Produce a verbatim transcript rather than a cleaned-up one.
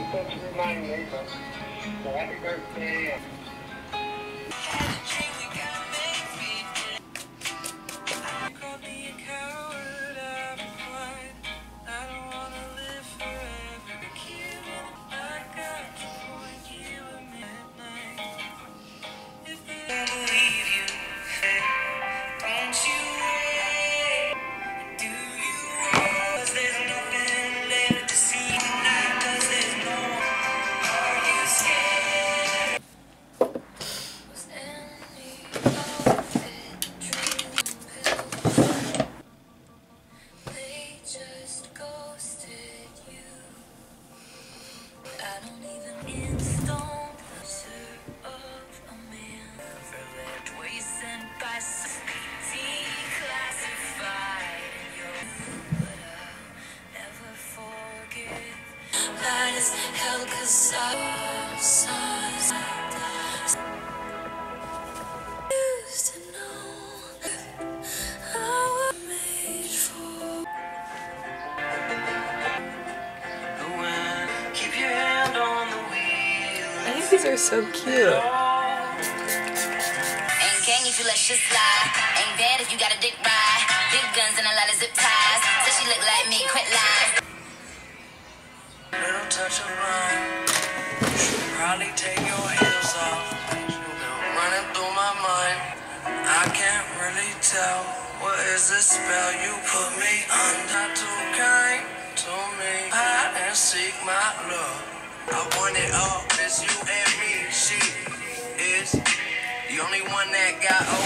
such a reminder, but so happy birthday. Hell, 'cause I was used to know I was made for. Keep your hand on the wheel. I think these are so cute. Ain't gang if you let shit slide. Ain't bad if you got a dick ride. Big guns and a lot of zip ties. Says she look like me, quit lying. Little touch of mine. Probably take your heels off. Running through my mind. I can't really tell. What is the spell you put me under? Not too kind to me. Hide and seek my love. I want it all. It's you and me. She is the only one that got